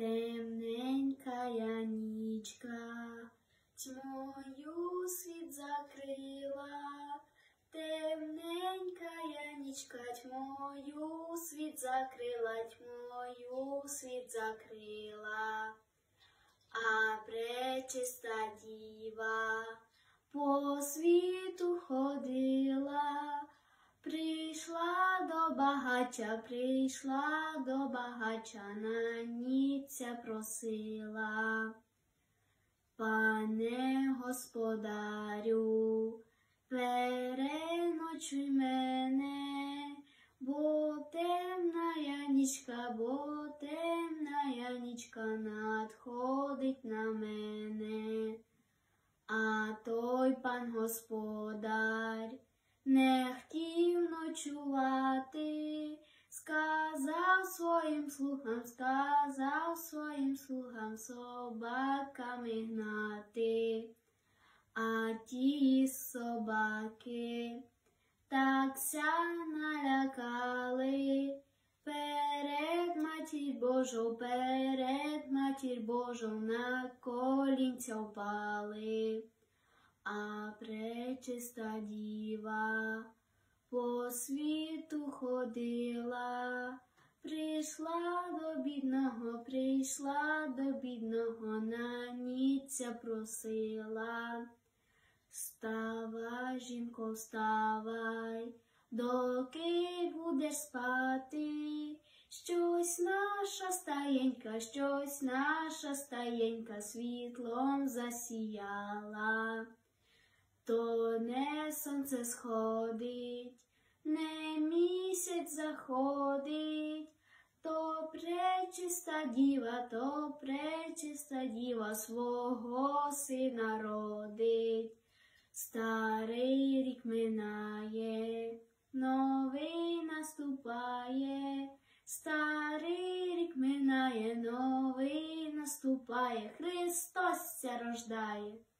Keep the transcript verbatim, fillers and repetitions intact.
темненькая нічка, тьмою світ закрила, темненькая нічка, тьмою світ закрила, тьмою світ закрила. А пречиста діва по світу ходила, прийшла до багача, прийшла до багача, на ніця просила. Пане господарю, переночуй мене, бо темная нічка, бо темная нічка надходить на мене. А той пан господар не хотів ночувати, сказав своїм слугам, сказав своїм слугам собаками гнати. А ті собаки так ся налякали, перед матір Божу, перед матір Божу на колінця впали. А пречиста діва по світу ходила, прийшла до бідного, прийшла до бідного, на ніця просила. Вставай, жінко, вставай, доки будеш спати, щось наша стаєнька, щось наша стаєнька світлом засіяла. То не сонце сходить, не місяць заходить, то пречиста діва, то пречиста діва свого сина родить. Старий рік минає, новий наступає, старий рік минає, новий наступає, Христос ся рождає.